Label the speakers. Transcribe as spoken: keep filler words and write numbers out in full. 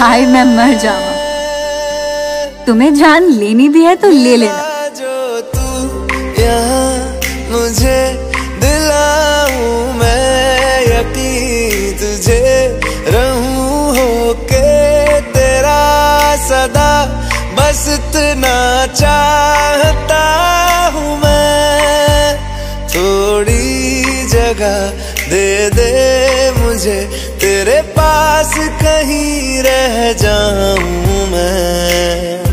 Speaker 1: हाय मैं मर जावा, तुम्हें जान लेनी भी है तो ले लेना।
Speaker 2: जो तू यहाँ मुझे दिलाऊं मैं यकीन तुझे रहूं होके तेरा सदा, बस इतना चाहता हूँ मैं। थोड़ी जगह दे दे मुझे, तेरे पास कहीं रह जाऊं मैं।